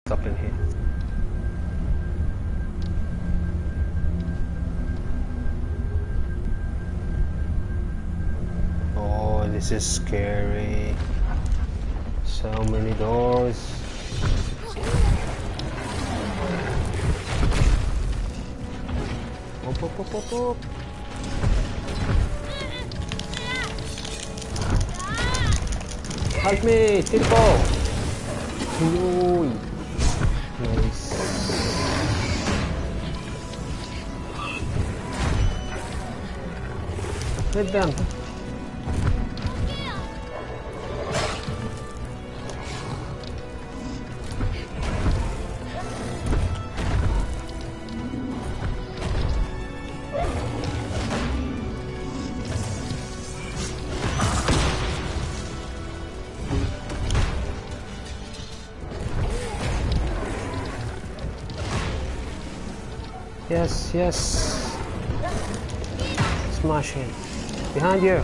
Up in here. Oh, this is scary. So many doors. Up, up, up, up, up. Help me, Tirko! Ooh. Nice. Hit them. Yes, yes. Smash him. Behind you.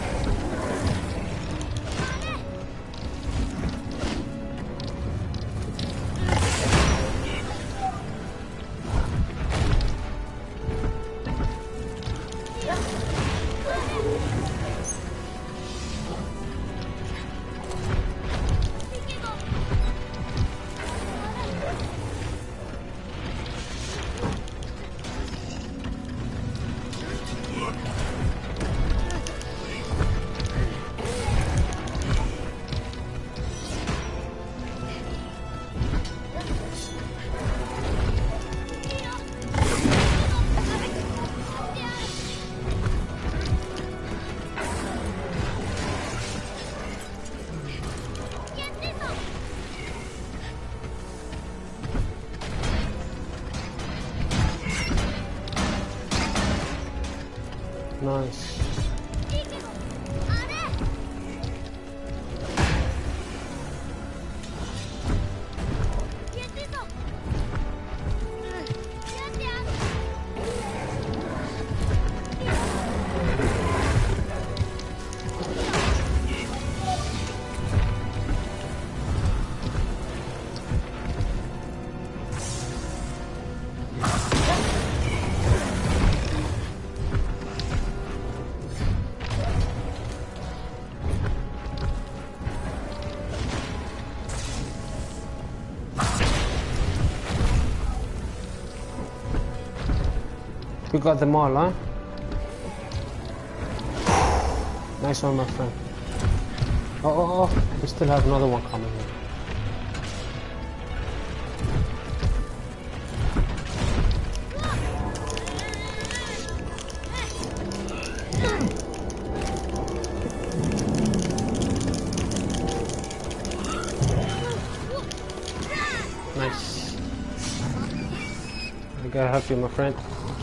Nice. We got them all, huh? Nice one, my friend. Oh, we still have another one coming here. Nice. I gotta help you, my friend.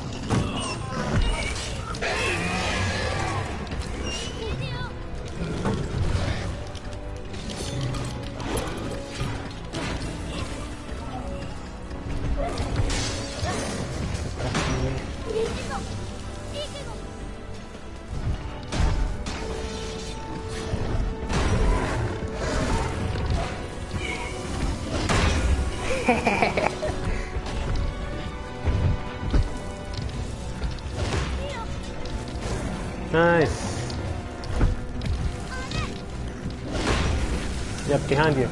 Nice. Yep, behind you.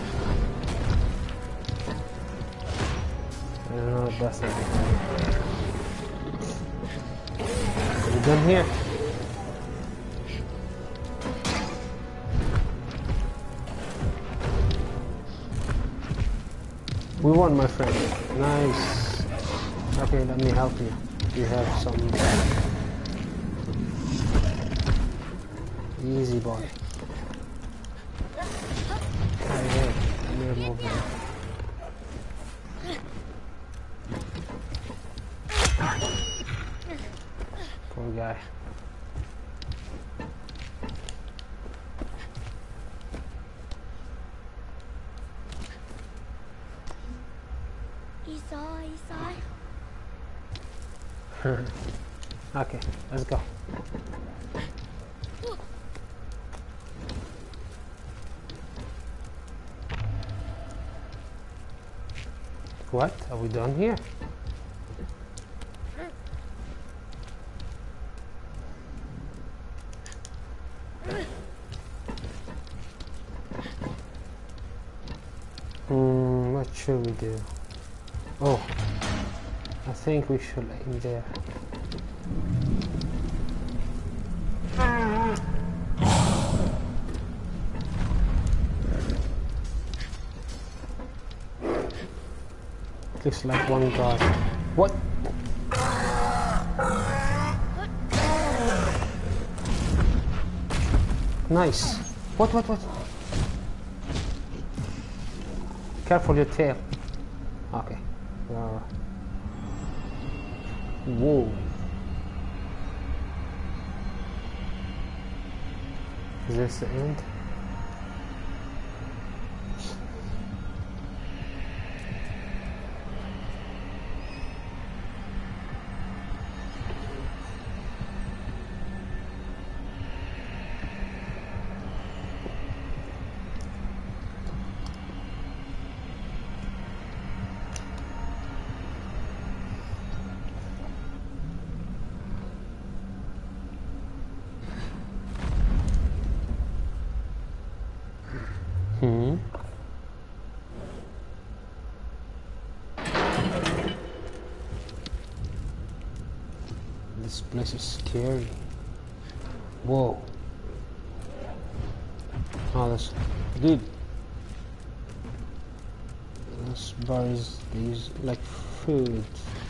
I don't know what that's behind you. Are you done here? We won, my friend. Nice. Okay, let me help you. You have some... Easy boy. Right here. Let me remove him. Poor guy. Okay, let's go. What? Are we done here? What should we do? Oh, I think we should aim there. Looks like one guy. What? Nice. What? Careful your tail. Okay. Whoa. Is this the end? This place is scary. Whoa. Oh, that's dude. Those bars, they use like food.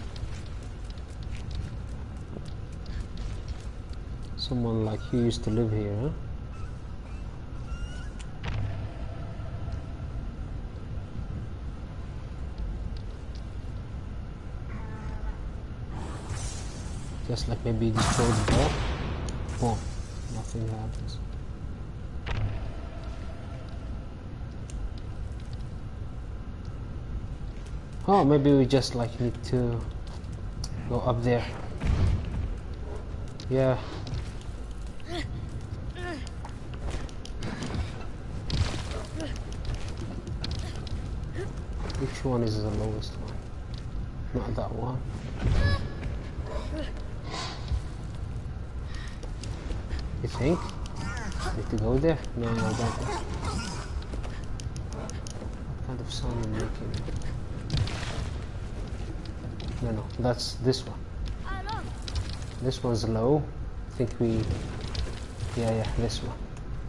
Someone like you used to live here, huh? Just like maybe destroy the door. Boom. Nothing happens. Oh, maybe we just like need to go up there. Yeah. Which one is the lowest one? Not that one. You think? Need to go there? No, I don't. What kind of sound am I making? No, that's this one. This one's low. I think we... Yeah, this one.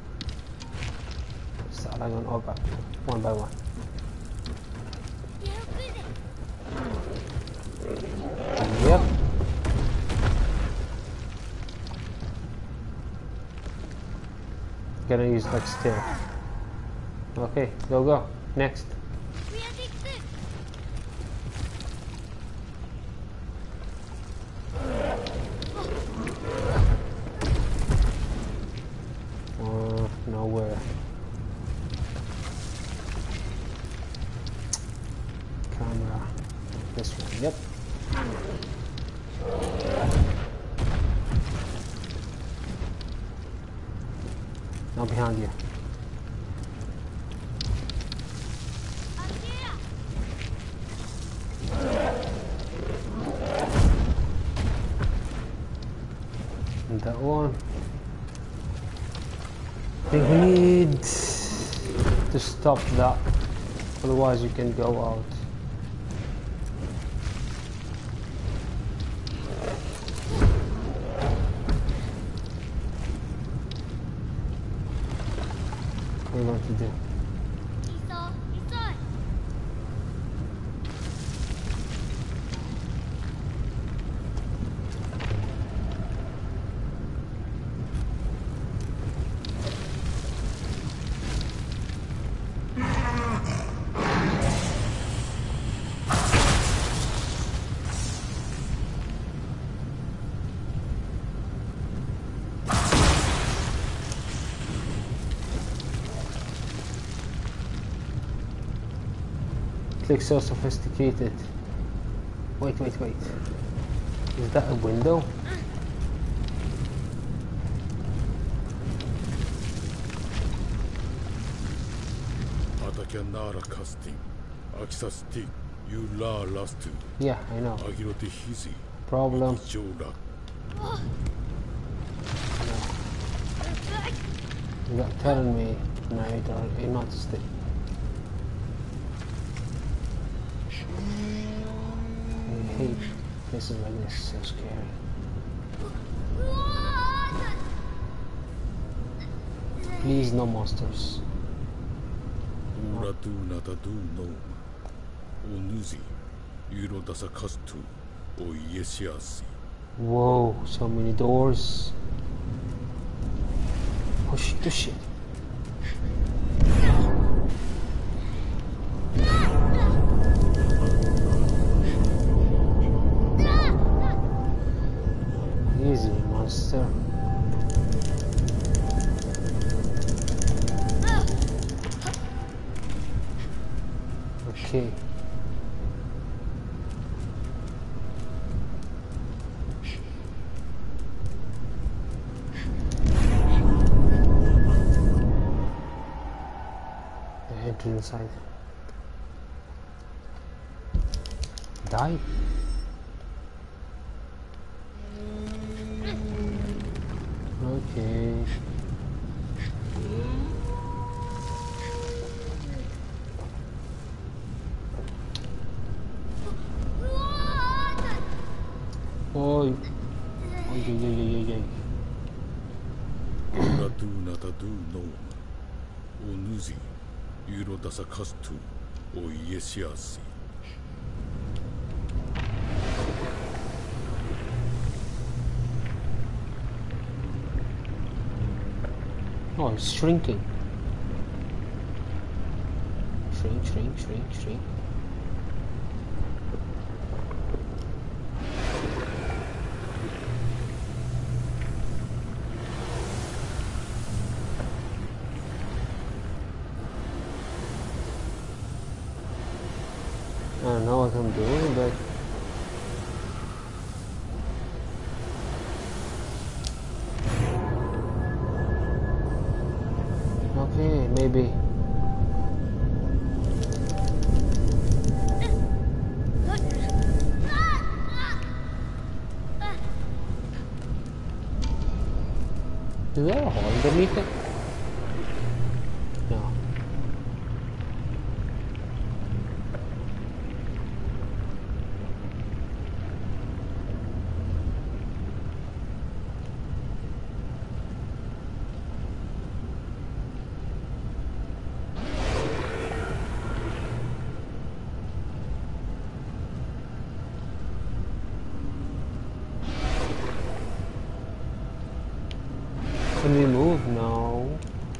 Start going over one by one. Yep. Gonna use like still. Okay, go. Next. Nowhere. Camera. This one. Yep. Now behind you. And that one. I think we need to stop that, otherwise you can go out. What are we going to do? Looks so sophisticated. Wait. Is that a window? You la last. Yeah, I know. Agirote hizi. Problem. Ichoda. You got telling me tonight or not to stay. I hate places like this, so scary. Please, no monsters. No. Uratu natadu no. Onuzi. Yuro dasakastu. O yesiasi. Whoa, so many doors. Oh shit, oh shit. Easy, monster. Okay. Enter inside. Die. Okay. Oi. Oi. Uratu natadu no. Onuzi. Yuro dasakastu. O yesiasi. Oh, it's shrinking. Shrink. I don't know what I'm doing, but okay, maybe. Is there a hole underneath it? No. Can we move? No.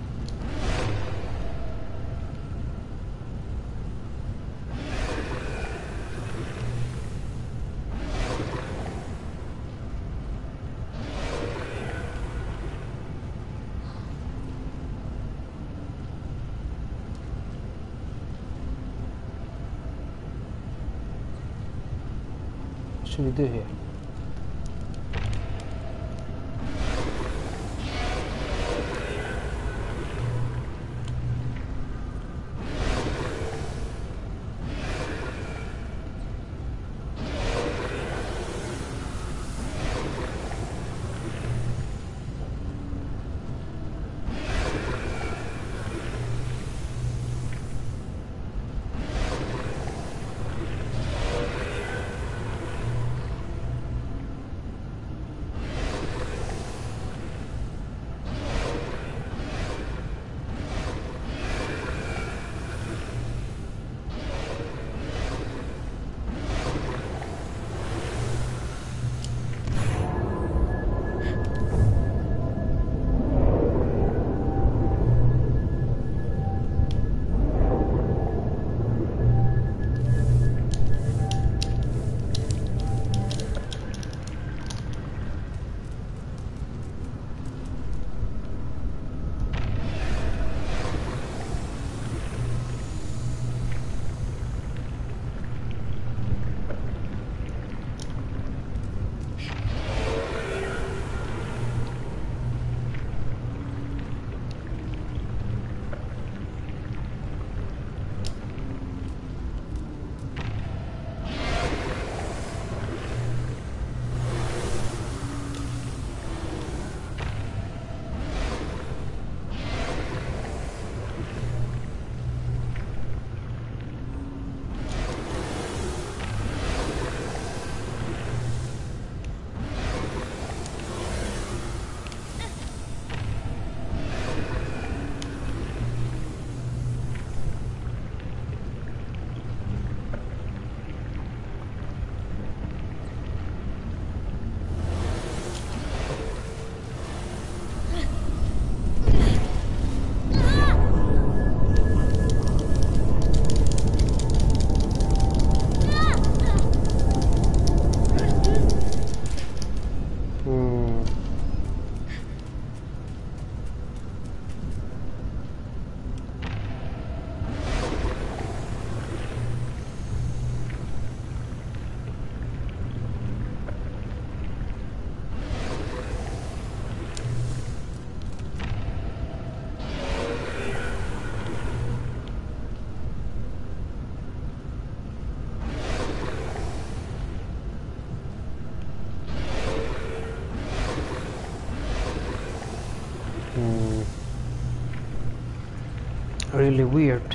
What should we do here? really weird.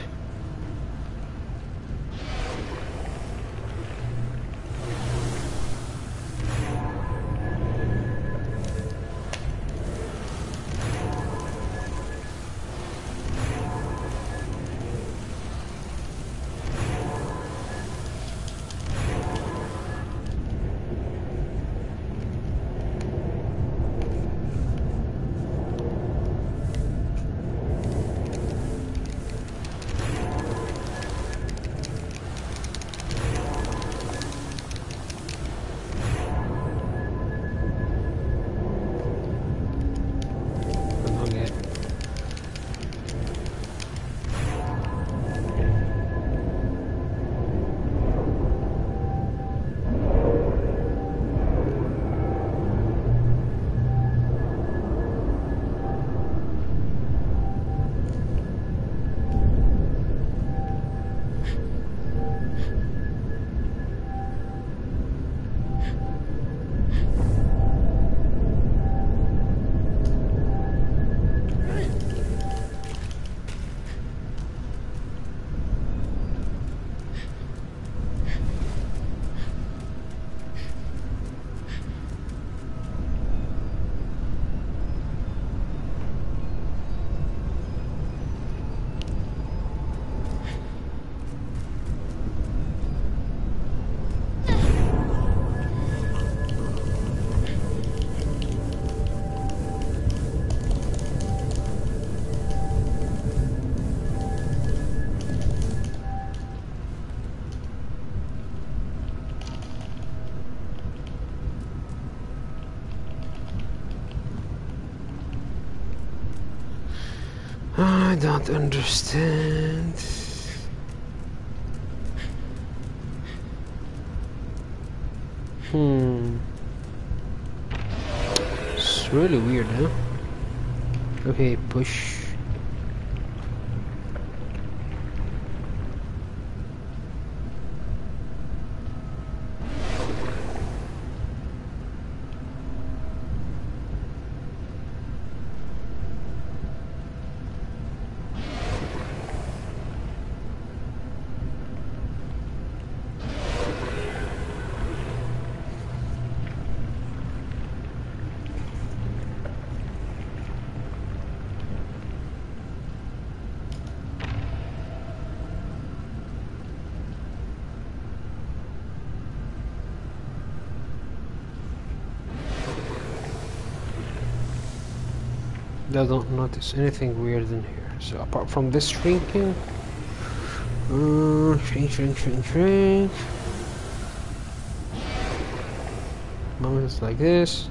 I don't understand. It's really weird, huh? Okay, push. I don't notice anything weird in here. So apart from this shrinking, shrink. Moments like this.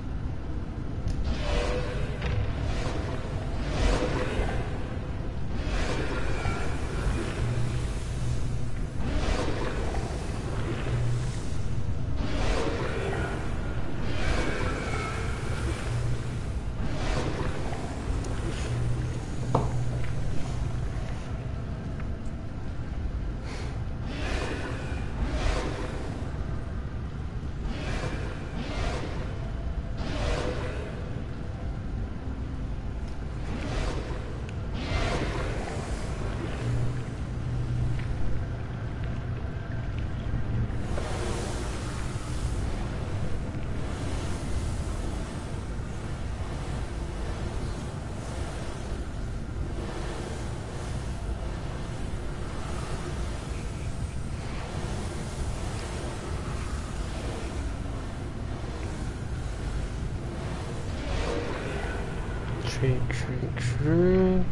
Shrink.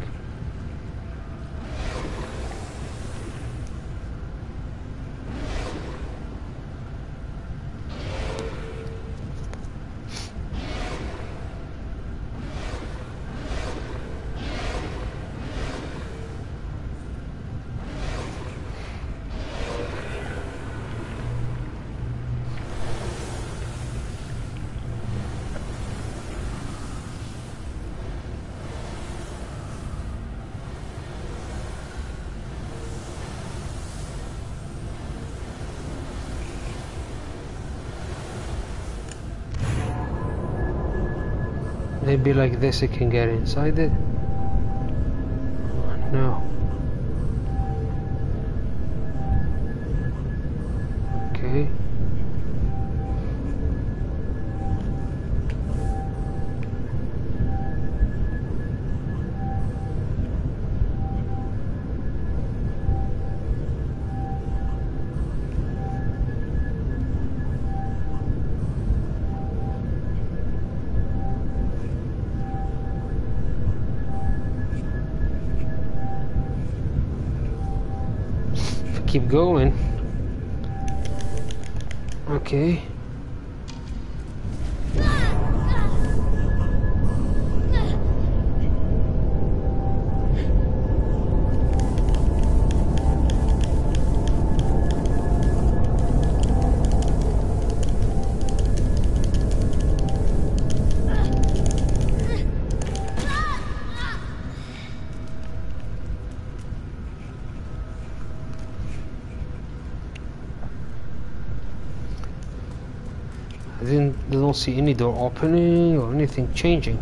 Maybe like this I can get inside it. No. keep going. Okay. I don't see any door opening or anything changing.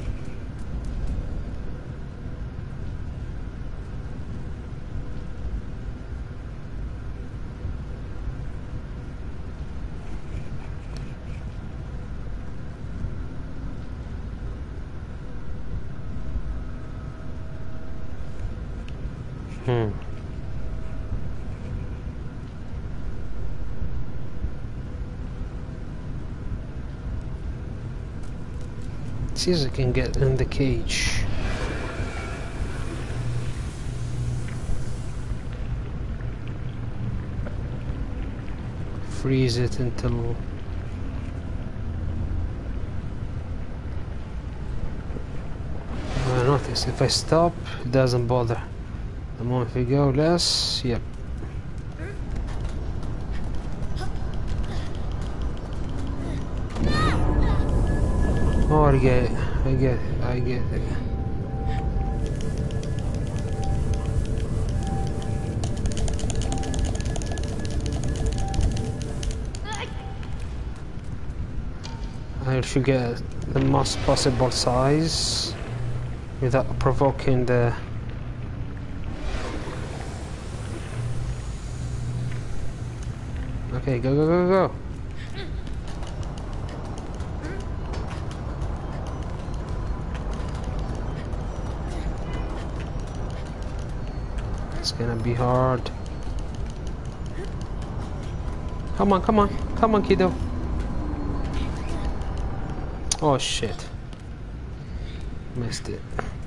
See if I can get in the cage. Freeze it until I notice if I stop, it doesn't bother. The moment we go less, yep. Oh, I get it. I get it. I should get the most possible size without provoking the... Okay, go, go, go, go. It's gonna be hard. Come on, come on, come on, kiddo. Oh shit. Missed it.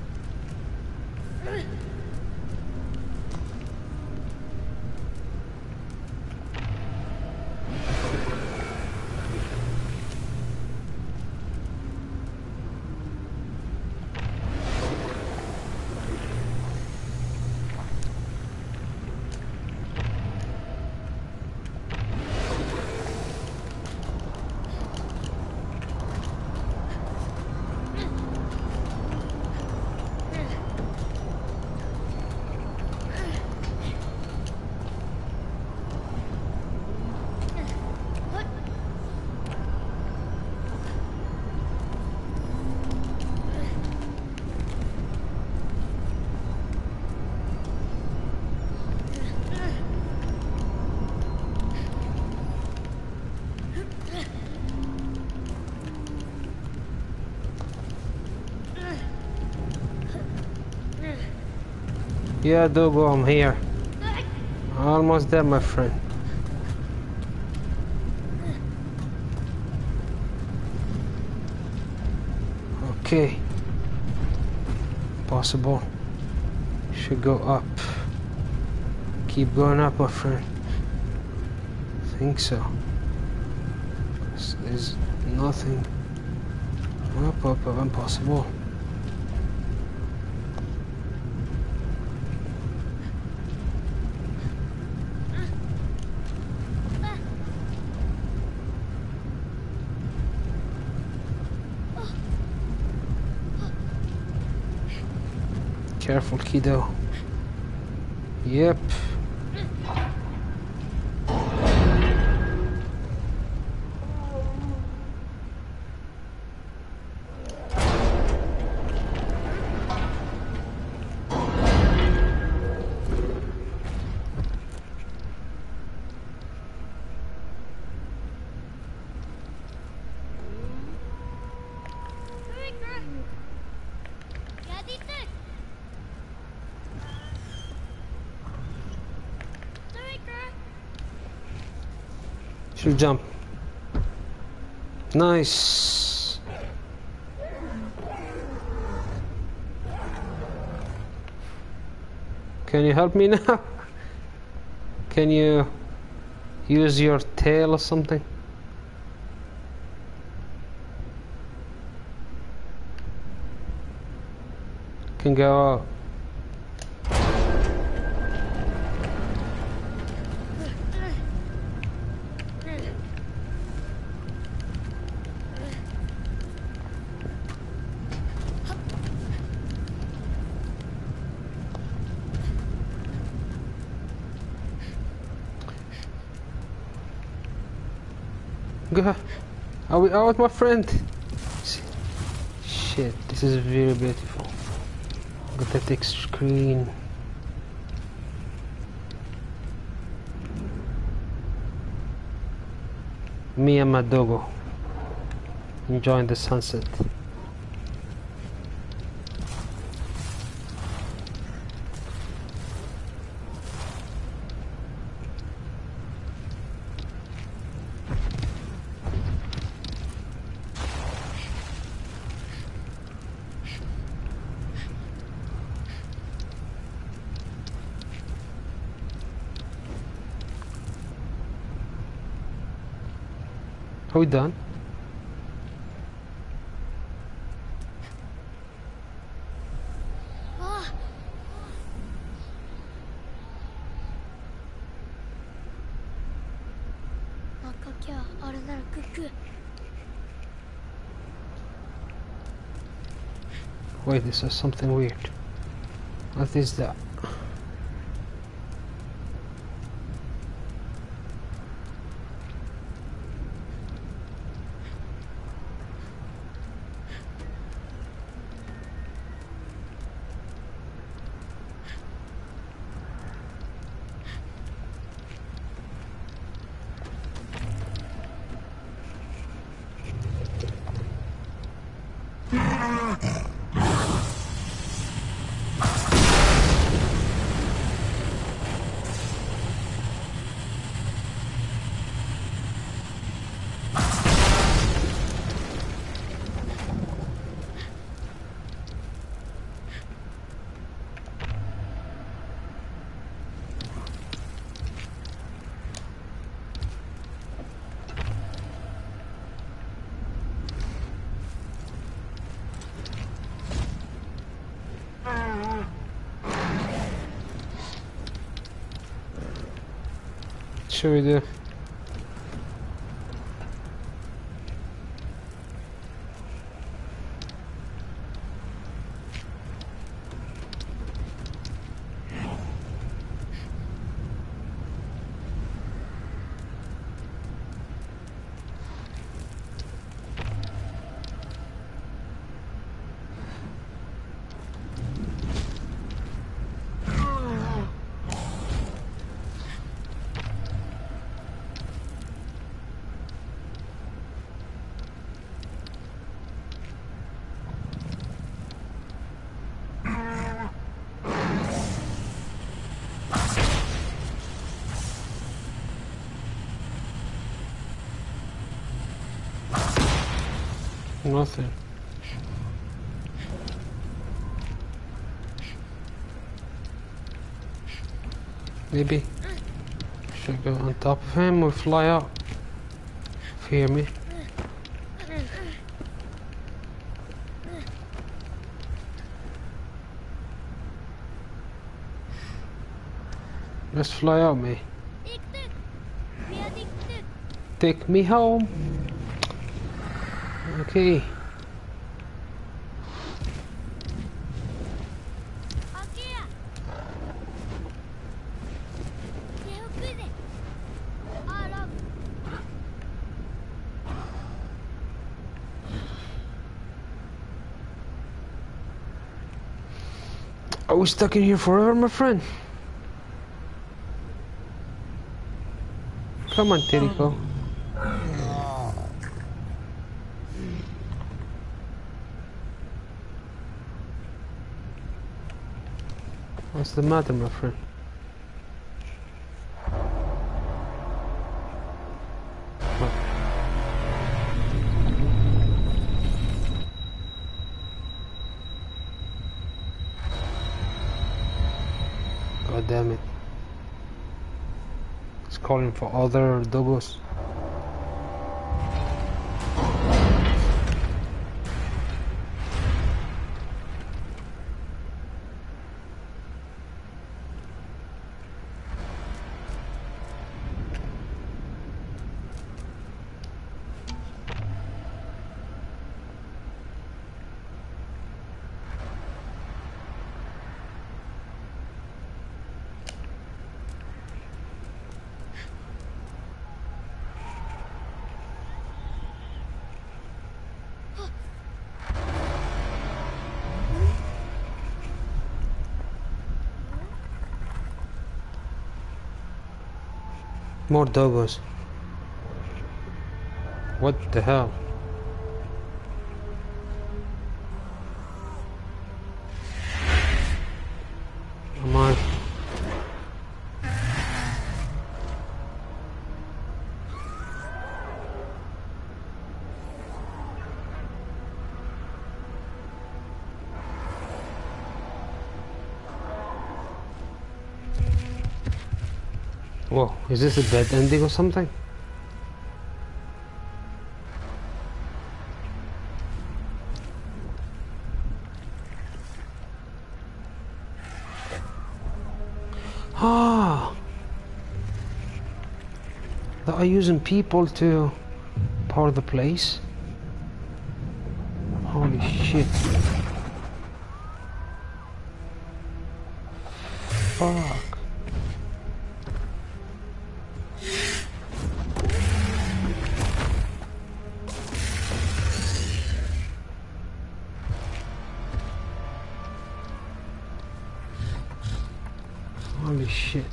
Yeah, Dogo, I'm here. Almost there, my friend. Okay. Possible. Should go up. Keep going up, my friend. Think so. There's nothing. Up, up, up, impossible. Careful, kiddo. Yep. Should jump. Nice. Can you help me now? Can you use your tail or something? Can go out. Go. Are we out, my friend? Shit, this is very beautiful. Got that big screen. Me and my doggo enjoying the sunset. Are we done? Wait, this is something weird. What is that? Should we do? Nothing. Maybe should go on top of him or fly out. Fear me. Let's fly out, me. Take me home. Okay. Are we stuck in here forever, my friend? Come on, Teriko. What's the matter, my friend? God damn it. calling for other doggos. More doggos. What the hell? Am I? Whoa, is this a bad ending or something? Ah! They are using people to power the place? Holy shit. Fuck. Holy shit.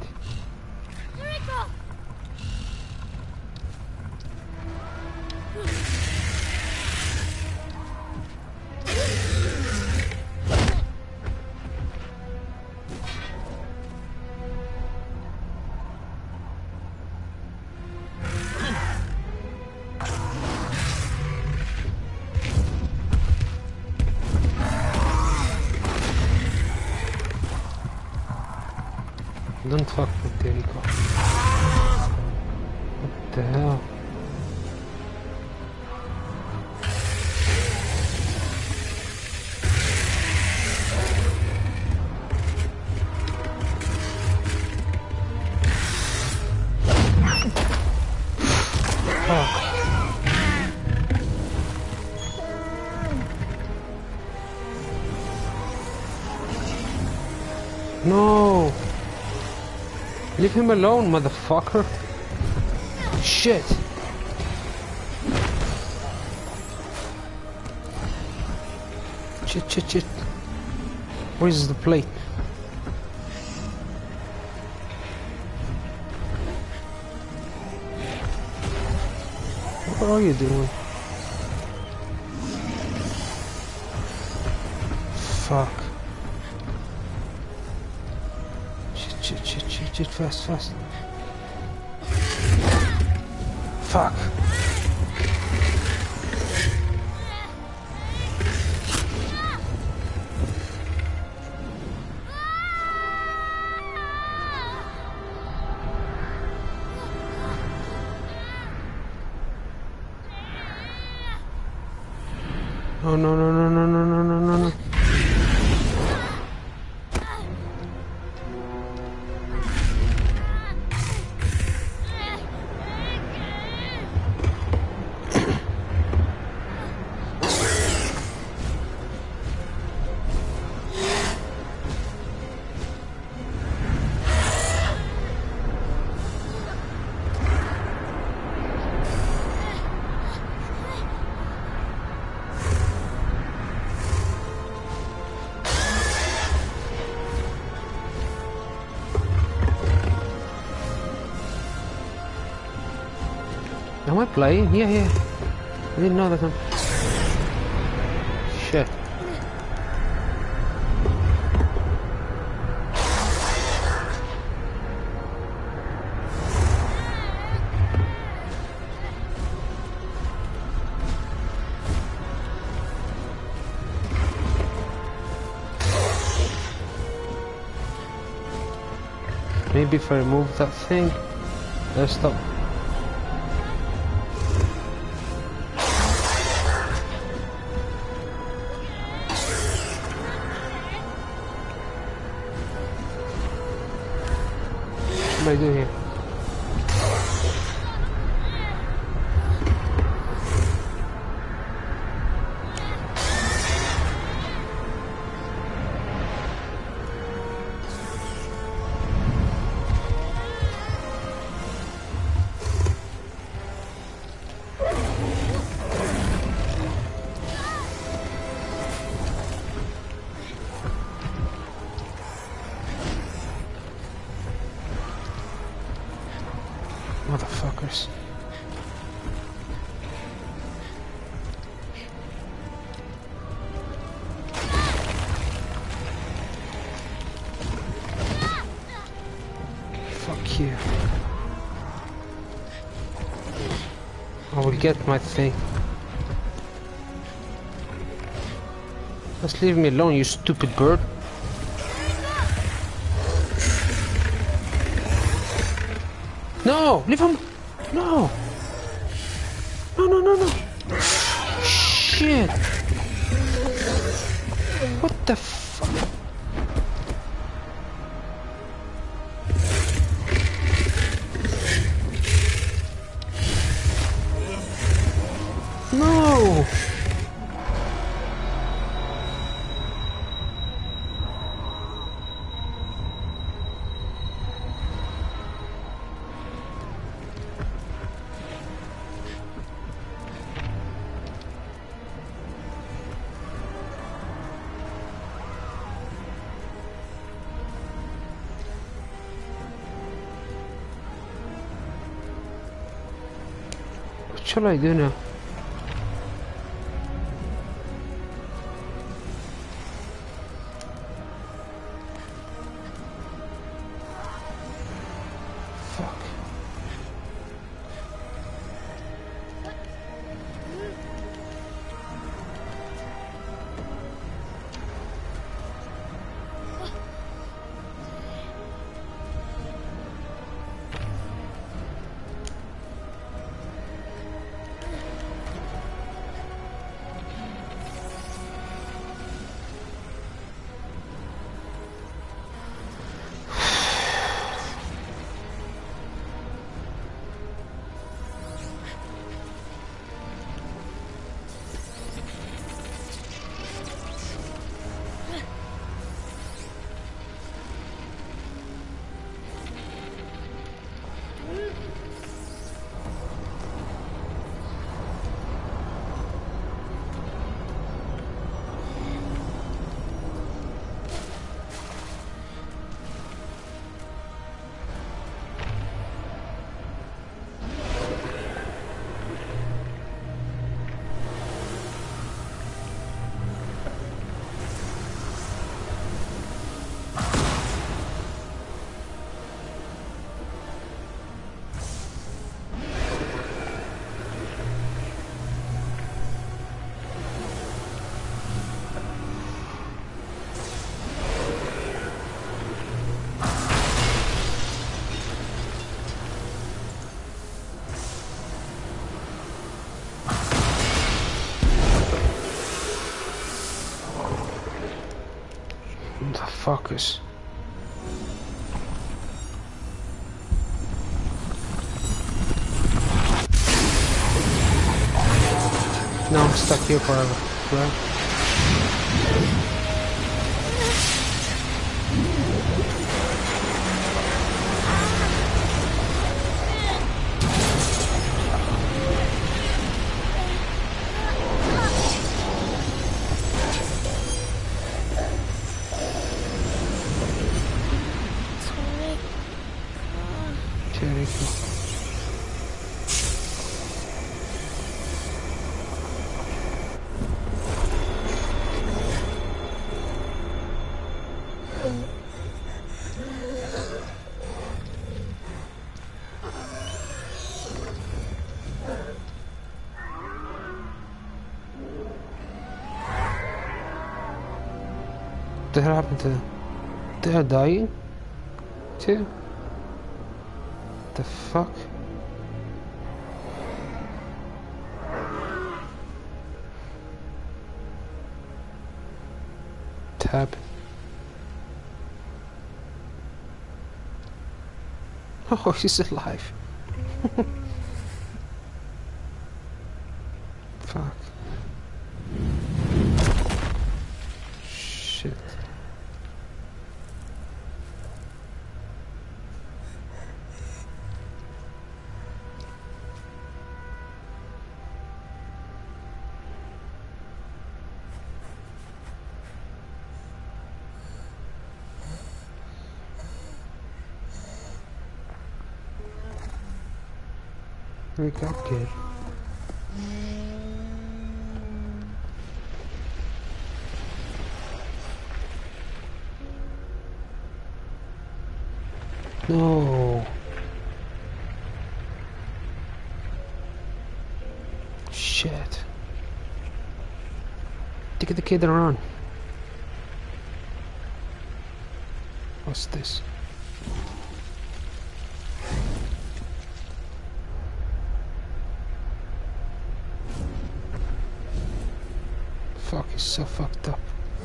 Don't fuck with Jericho. What the hell? Fuck. No! Leave him alone, motherfucker. Shit. Shit. Where's the plate? What are you doing? Fuck. Shit, fast. Fuck. Oh no. Am I playing? Yeah. I didn't know that. Shit. Maybe if I remove that thing. Let's stop. What do I do here? Motherfuckers. Fuck you. I will get my thing. Just leave me alone, you stupid bird. No! Leave him! No! No, no, no, no! Shit! What the fuck? No! What shall I do now? Fuck. Motherfuckers. Now I'm stuck here forever, right? Jericho. What the hell happened to them? They are dying? Too? What the fuck? Tab. Oh, he's alive. Fuck. Shit. Wake up, kid. No. Shit. Take the kid around. What's this? Fuck, he's so fucked up.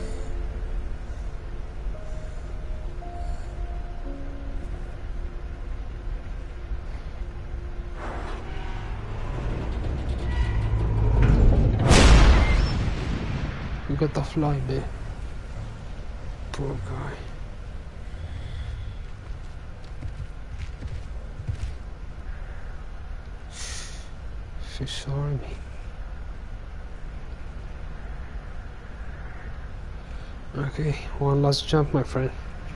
You got the fly, man. Poor guy. Fish army. Okay, one last jump, my friend.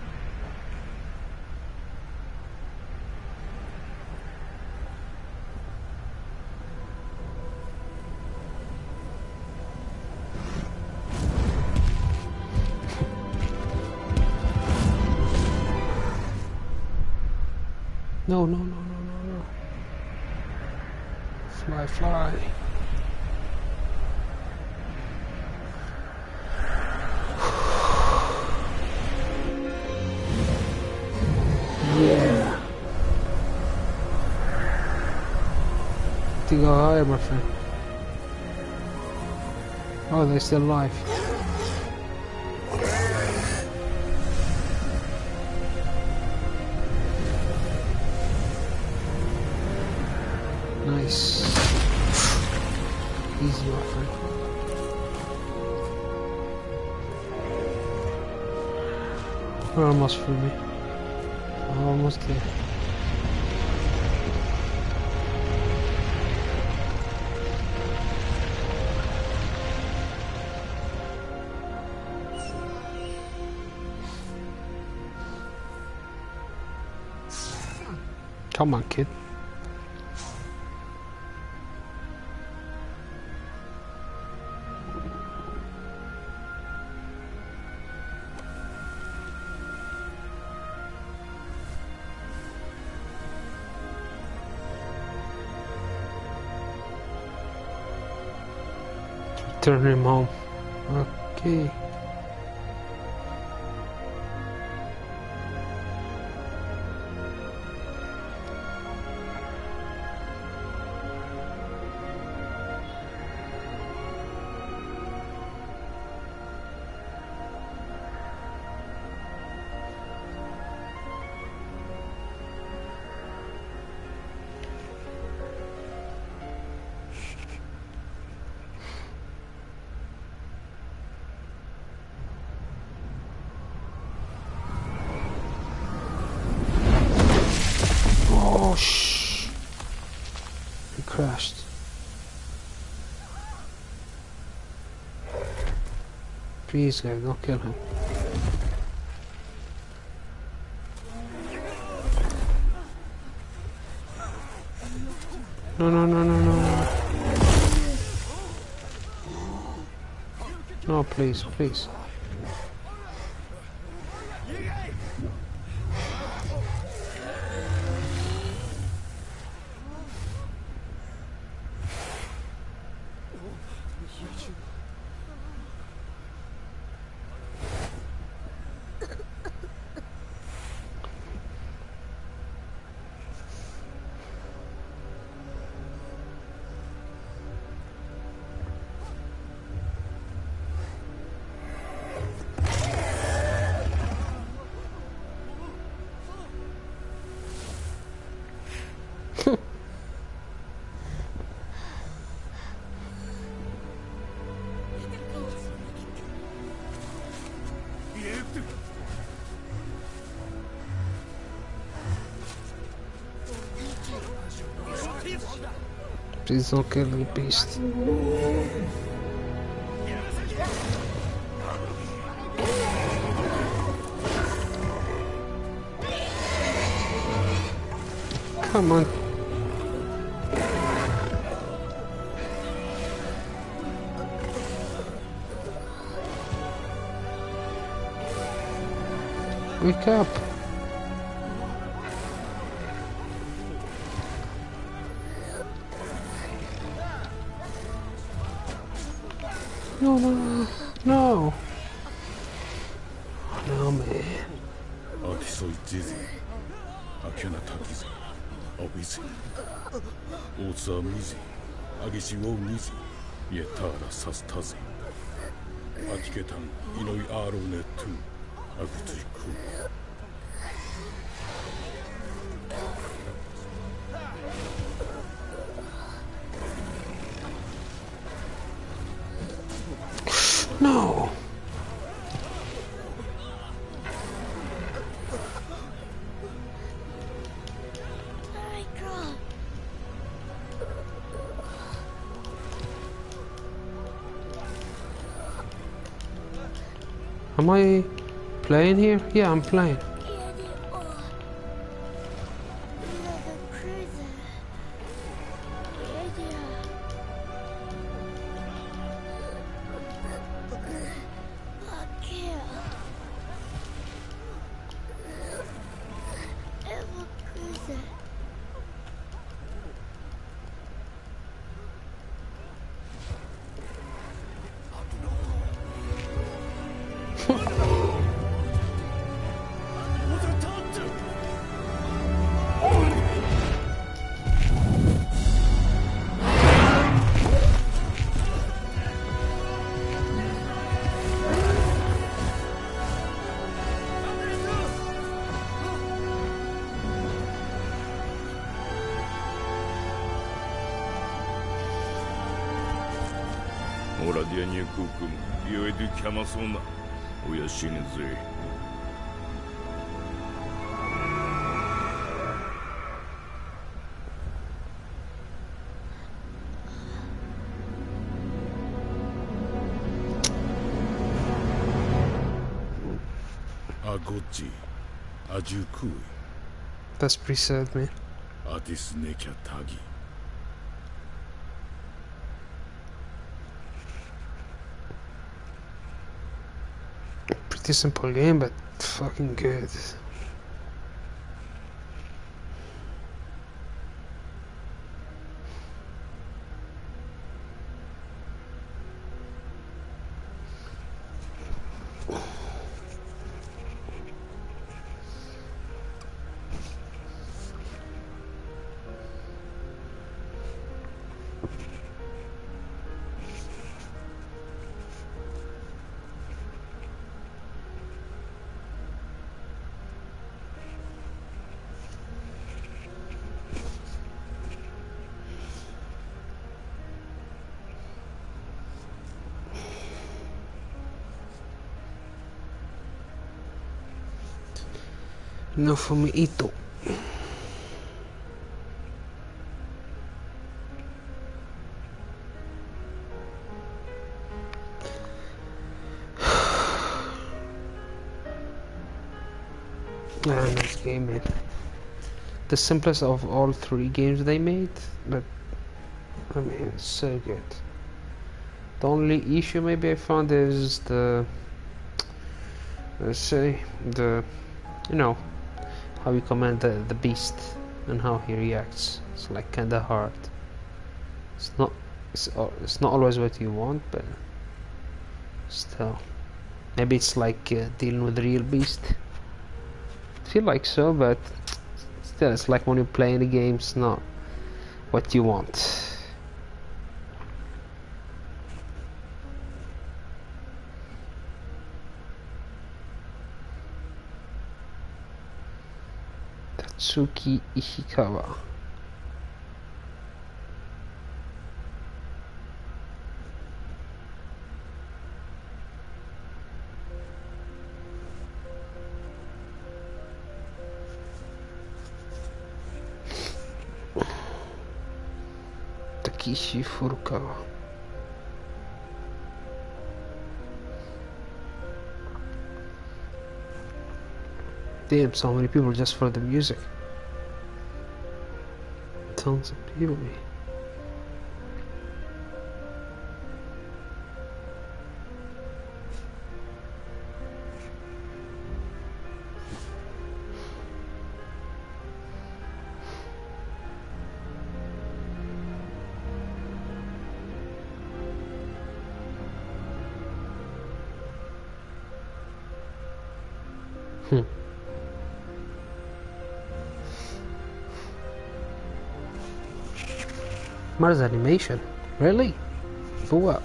No, no, no, no, no, no. Fly, fly. Yeah. To go higher, my friend. Oh, they're still alive. Nice. Easy, my friend. We're almost through me. Almost there. Come on, kid. Turn him home. Okay. Oh, shh. He crashed. Please, guys, don't kill him. No, no, no, no, no, no. No, please, please. Please don't kill the beast. Come on. Wake up. No, no, no. No, man. アキソイジゼアキュナタキゼアビゼオーツアミゼアギシウォウニゼイエターラサスタゼアキケタンイノイアーロネトゥアグツイク No. Am I playing here? Yeah, I'm playing. Ora dianye kukum, io edu chiamasona, oya shineze. Agochi, Ajukui, That's pretty sad, man. Adis Nekya Tagi. Pretty simple game, but fucking good. No Fumiito. Nice game, man. The simplest of all three games they made, but I mean, it's so good. The only issue maybe I found is the, let's say, the, you know, how you command the beast and how he reacts. It's like kinda hard. It's not always what you want, but still, maybe it's like dealing with the real beast. I feel like so, but still, it's like when you're playing the game, it's not what you want. Tatsuki Ishikawa. Takeshi Furukawa. Damn, so many people just for the music. Tons of people, man. Mars animation? Really? For what?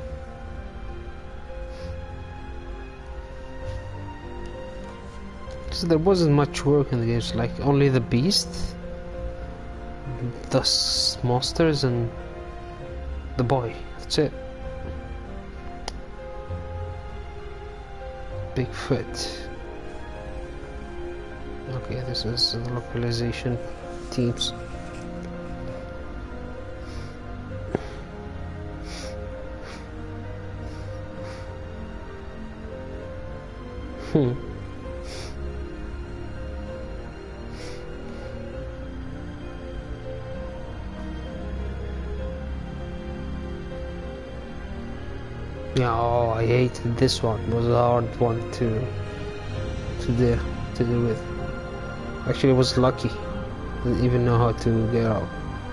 Because there wasn't much work in the games, like only the beast, the monsters, and the boy. That's it. Bigfoot. Okay, this is the localization teams. Yeah, oh, I hated this one. It was a hard one to deal with. Actually, I was lucky. Didn't even know how to get out.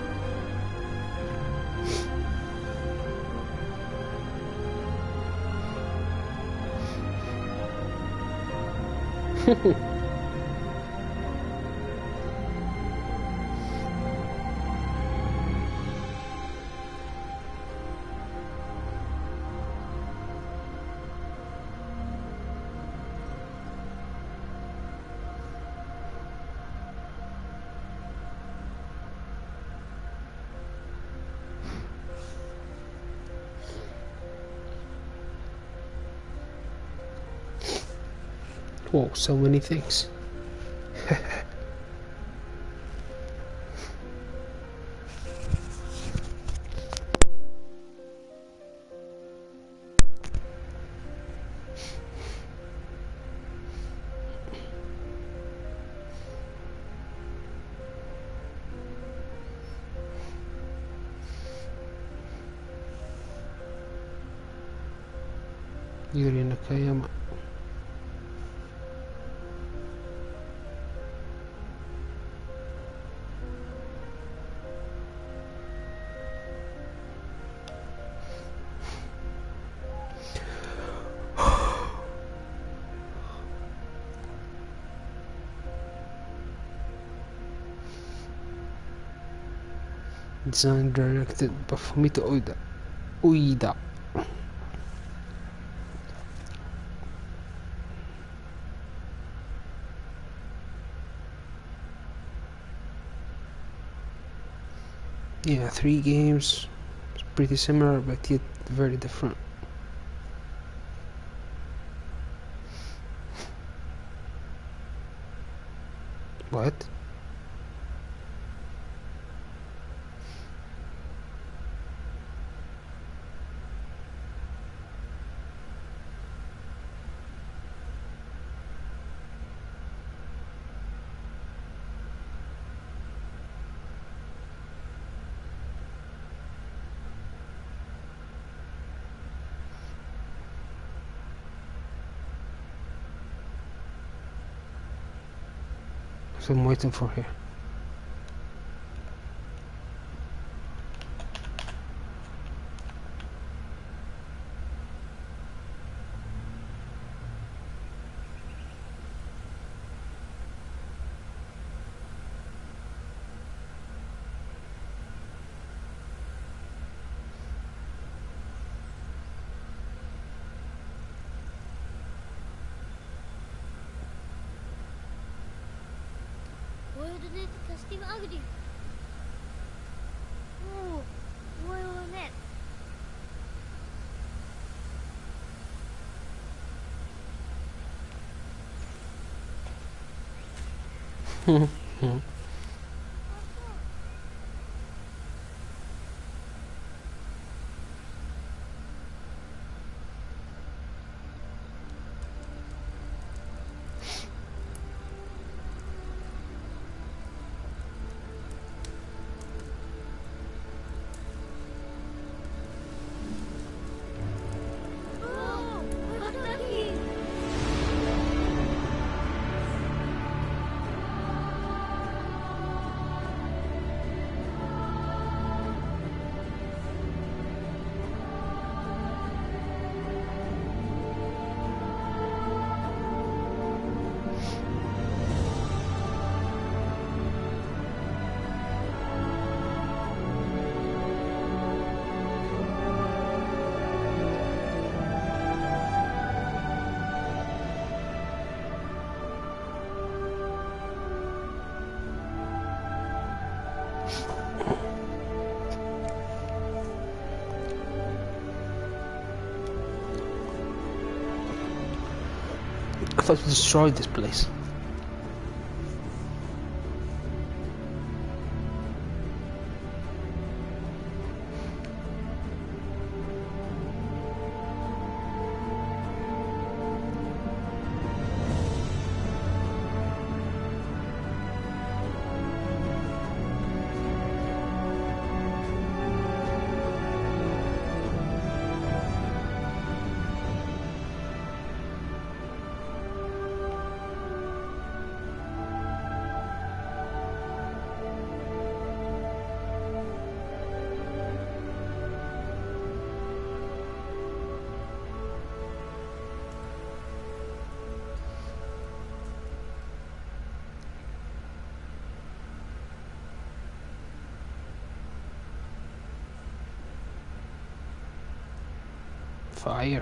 Whoa, so many things. Yuri Nakayama. Designed directed by Fumito Ueda. Yeah, 3 games. It's pretty similar, but yet very different. What? So I'm waiting for her. Coordinated casting ugly. Oh, violet. I thought you destroyed this place. Fire.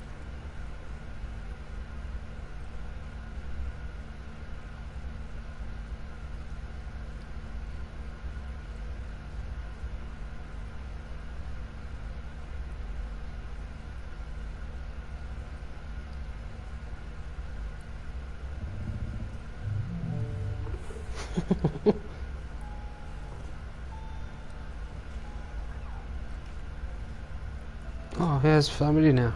Oh, he has family now.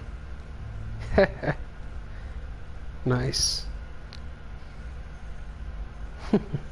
Nice.